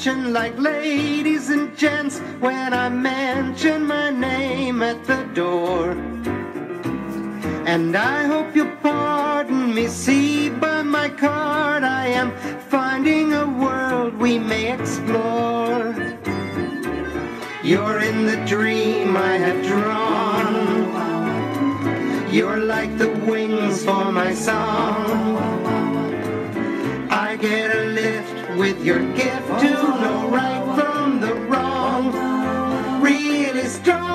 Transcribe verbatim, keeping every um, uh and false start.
attention like ladies and gents when I mention my name at the door. And I hope you'll pardon me, see by my card I am finding a world we may explore. You're in the dream I have drawn. You're like the wings for my song. I get a lift with your gift to know right from the wrong. Really strong.